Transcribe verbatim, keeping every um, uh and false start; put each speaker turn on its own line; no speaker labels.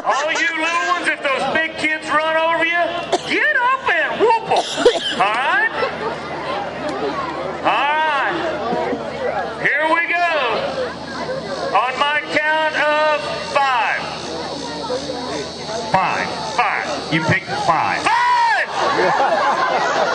All you little ones, if those big kids run over you, get up and whoop them. All right? All right. Here we go. On my count of five. Five. Five. You picked five. Five!